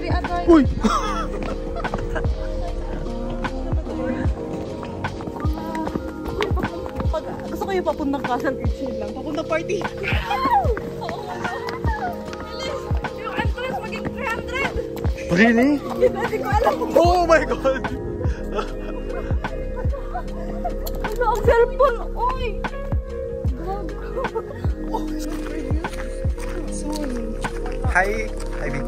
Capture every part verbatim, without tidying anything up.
Uy! Gusto kayo papuntang kasan chill lang. Papuntang party. Yung entrance maging three hundred. Really? Hindi ko alam. Oh my God! Ano ang cellphone? Oy! Hi! Hi, Vic.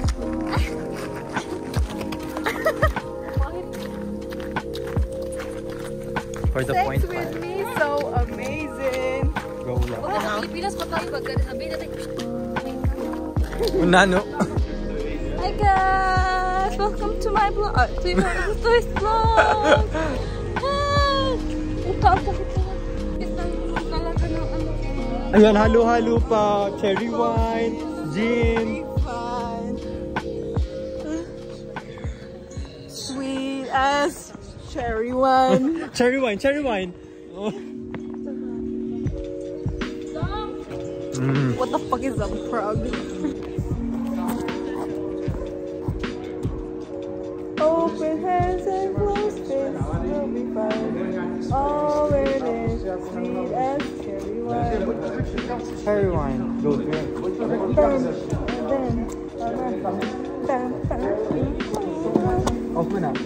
For the Sex point with five. me, so amazing. Go lang. Huwag na Pilipinas pa tayo. Wag ka sabihin natin. Nano? Hi guys! Welcome to my vlog. Uh, to my to his vlog! Ah! Uka, ang sakit na. Ito talaga ng ano. Ayan, halo-halo pa. Cherry wine, gin. Sweet as cherry wine. Cherry wine, cherry wine. Oh. Mm. What the fuck is that? Prague? Open hands and close fists, you'll be fine. All it is, sweet as cherry wine. Cherry wine. Go drink. Open up.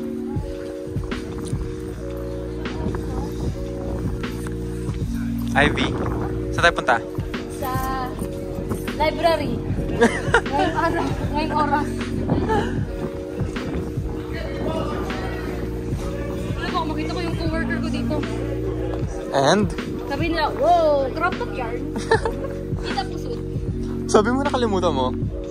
Ivy, saan tayo punta? Sa library. Ngayong araw. Ngayong oras. Alam mo, makita ko yung co-worker ko dito. And? Sabi nila, wow, crop top yarn. Kita po suit. Sabi mo nakalimutan mo?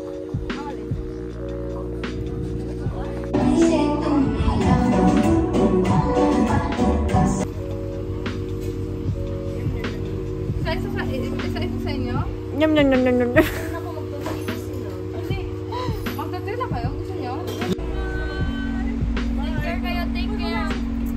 Isa-isa sa inyo? Nyam nyam nyam nyam nyam. Magtatila kayo? Gusto nyo? Take care kayo, take care.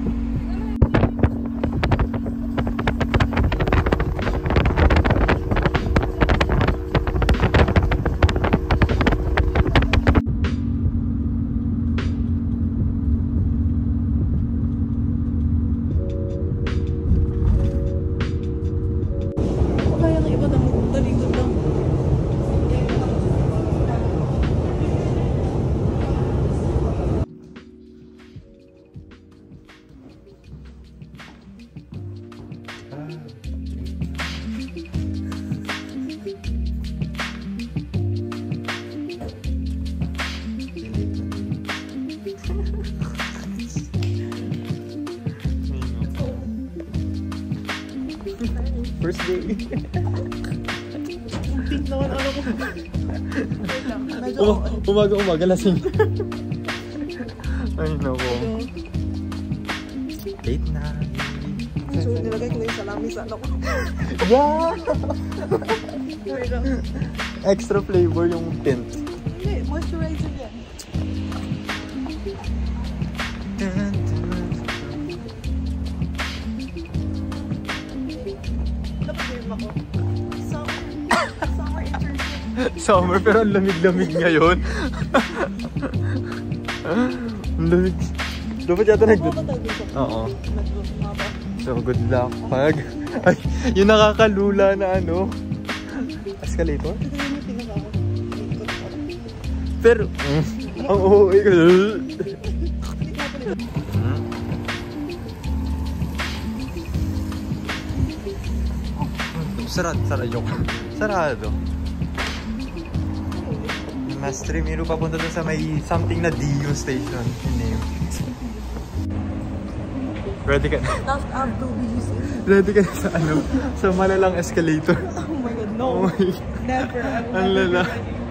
First day. Pink naman ano ko. Um, Umaga-umaga lasing. Ay nako. Late na. So nilagay ko yung salami sa ano ko. Yeah! Extra flavor yung tint. Hindi, moisturizer yan. Summer pero ang lamig-lamig ngayon. Ang lamig. Dapat yata nag- Oo. So good luck pag ay, yung nakakalula na ano escalator. Pero ang oo eh. Sarado, sarado. Sarado. Mastery Miro papunta dun sa may something na D U station. Yung name. Ready ka na? Last up to B U C. Ready ka na sa ano? Sa malalang escalator. Oh my god, no. Oh my god. Never. Ang lala.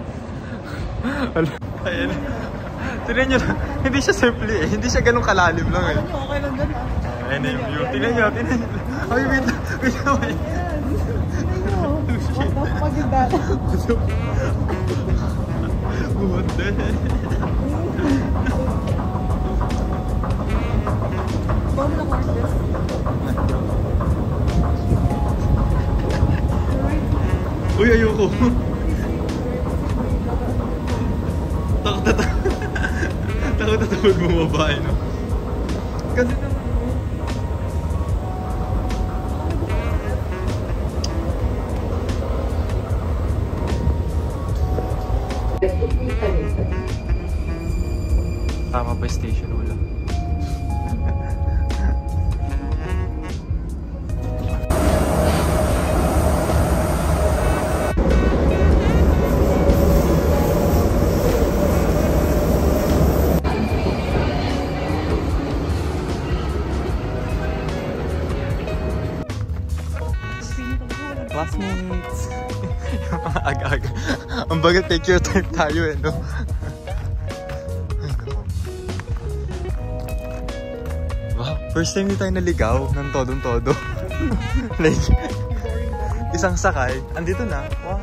Ayan. Tignan nyo, hindi siya simple eh. Hindi siya ganun kalalim lang eh. Alam nyo, okay lang gano'n. Ayan na yung view. Tignan nyo, tignan nyo. Ay, wait lang. Wait lang, wait. What the fuck is that? What the heck? Paano na horses? Uy, ayoko. Takot na takot. Takot na takot bumaba, eh, no? Kasi naman, tama ba station wala? Classmates! Yung mga aga-aga. Ang baga take your time tayo, eh, no? Wow, first time din tayo naligaw ng todong-todo. Like, isang sakay. Andito na. Wow!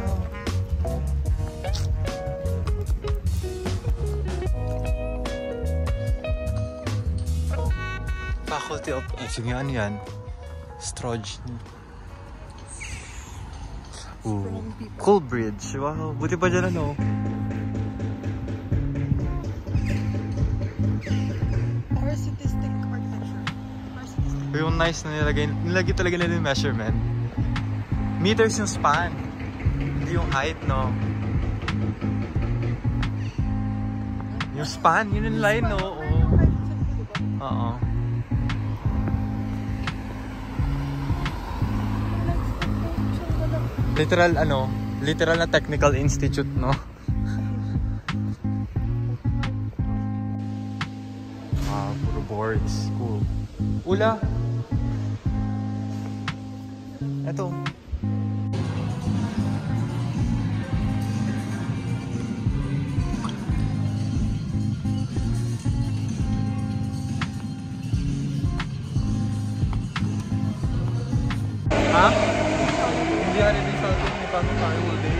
Faculty of... Eh, sige, ano yan? Stroj. Ooh, cool bridge. Wow, buti pa dyan, ano? Parasitistic architecture. Parasitistic. Yung nice na nilagay, nilagay talaga nila yung measurement. Meters yung span. Hindi yung height, no? Yung span, yun yung line, no? Oo. Oo. Literal, ano? Literal na technical institute, no? Ah, puro boards. Cool. Ula! Eto. Ha? Hindi ka rin sa atin. May paano tayo all day.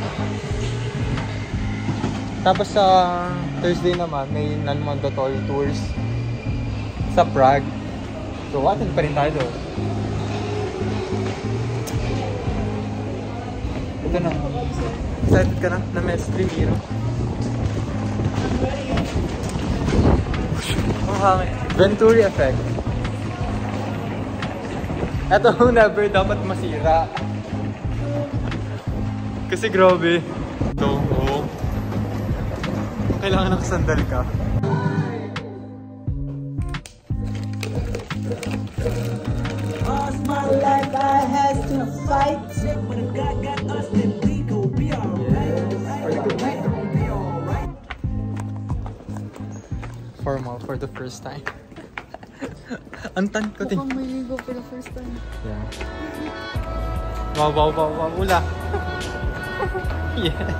Tapos sa Thursday naman, may non-mandatory tours sa Prague. So, attend pa rin tayo doon. Ito na. Excited ka na na may stream hero. Ang hangin. Venturi effect. Ito never dapat masira. Kasi grabe. Ito, oo. Kailangan nakasandal ka. All my life I had to fight, but if God got us, then we gon' be alright. Formal for the first time. Antan ko din. Mukhang may ligo for the first time. Yeah. Wow, wow, wow, wow. Ula. Yeah.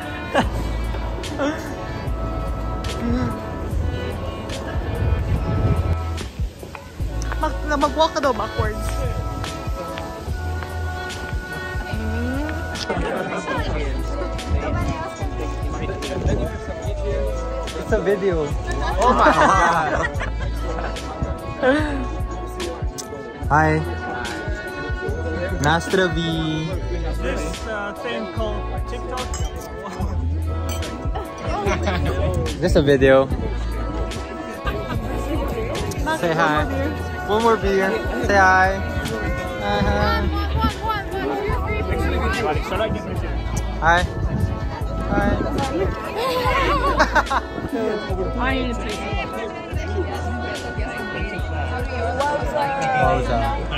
Mag mag-walk ka daw backwards. It's a video. Oh my god. Hi. Nastravi. This uh, thing called TikTok. Just a video. Say hi. One more beer. Say hi. Uh-huh. Hi. Hi. Wowza.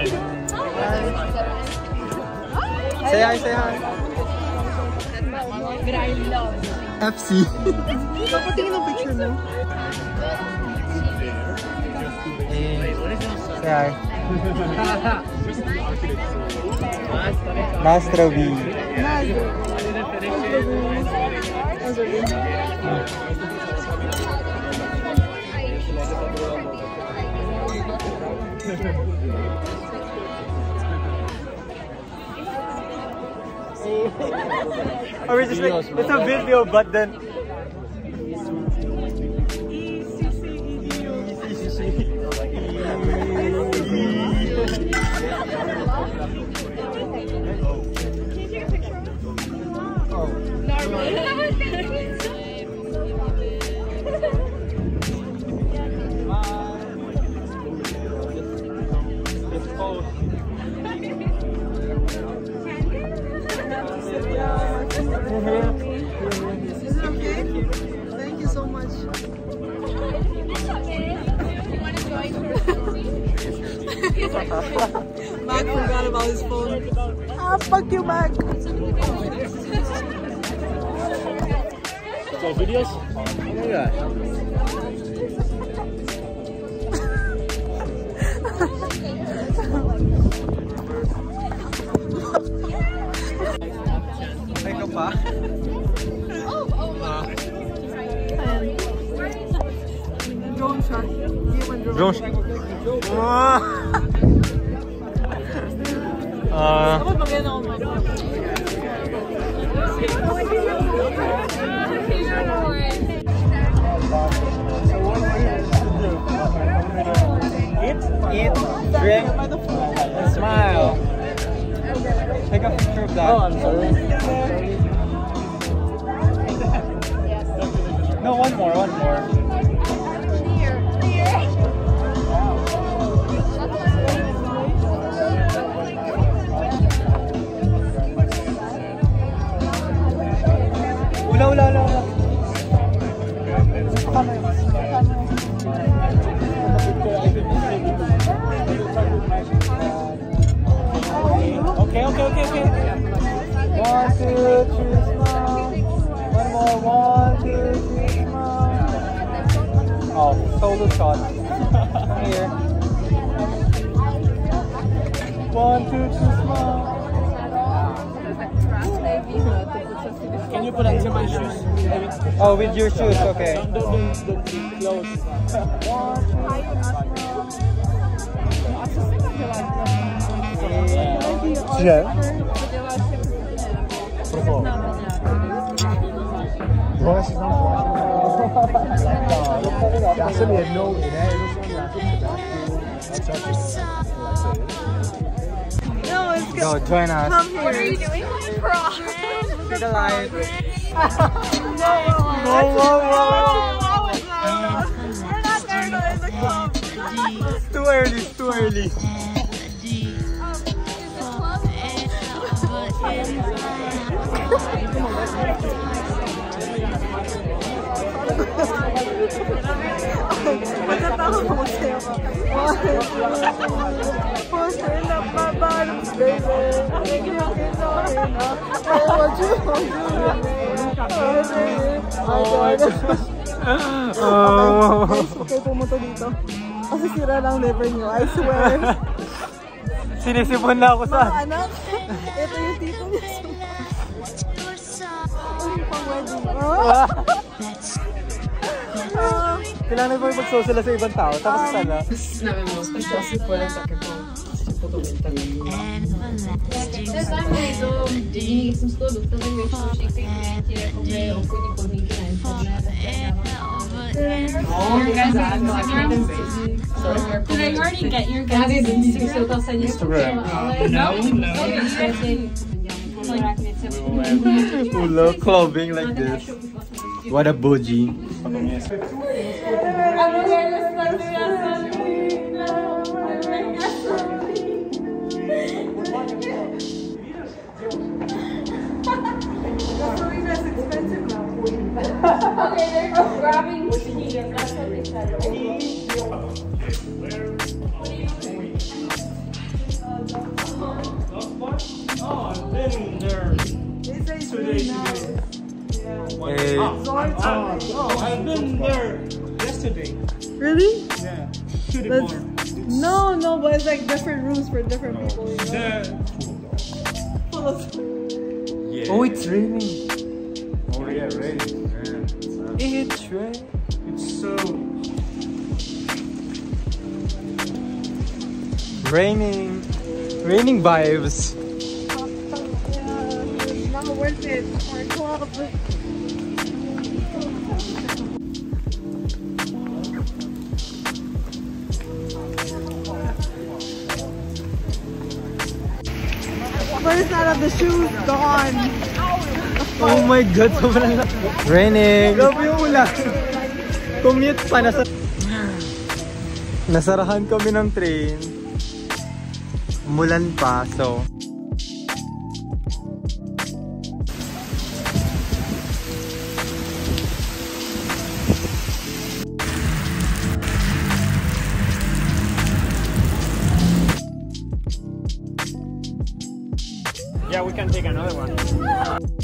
Say hi, say hi. F C. Papatingin ang picture mo. Hey. Say hi. Nastravi. Or we just like, it's a video, but then his phone. Ah, fuck you back. So videos? Oh my gosh. May ka pa? Uh, Drone shot. drone shot. Uh, Eat, eat, drink, smile. take a picture of that. Oh, I'm sorry. No, one more, one more. Ula, ula, ula, ula. Okay, okay, okay, okay. One, two, three, smile. One more, one, two, three, smile. Oh, solo shot. Come here. One, two, three, smile. Can you put on my shoes? Oh, with your shoes, okay. Don't, don't, don't, don't close. Yeah. Já jsem jednou jiné, No, it's Go, join us. Come here. What are you doing? Prague. See the light. No, Whoa, whoa, whoa. we're not there in the club. It's too early, it's too early. Pagkatapos ko sa'yo ka. Poster in my bottoms, baby. Make you feel so in love. Oh, what you want to do? Oh, my God. Oh. Guys, okay pumunta dito. Kasi sira lang never knew, I swear. Sinisipon na ako sa... Mga anak, ito yung tito niya. Ay, pang wedding. Oh. Kailangan mo mag-show sila sa ibang tao, tapos sana. Did I already get your guys' Instagram? No, no. Who love clubbing like this. What a bougie. Okay, they're grabbing tea. That's what they said. Oh, I've been there two days ago. Hey. Oh, I've been there yesterday. Really? Yeah. To the That's, bar. no, no, but it's like different rooms for different people, you know? The, Full of- yeah. Oh, it's raining. Oh, yeah, raining. Yeah. It's raining. It's so... Raining. Raining vibes. Yeah, it's not worth it for a club. First out of the shoes, gone. Oh my God, sobrang raining. Grabe yung ulan. Commute pa, nasa... Nasarahan kami ng train. Mulan pa, so... yeah, we can take another one.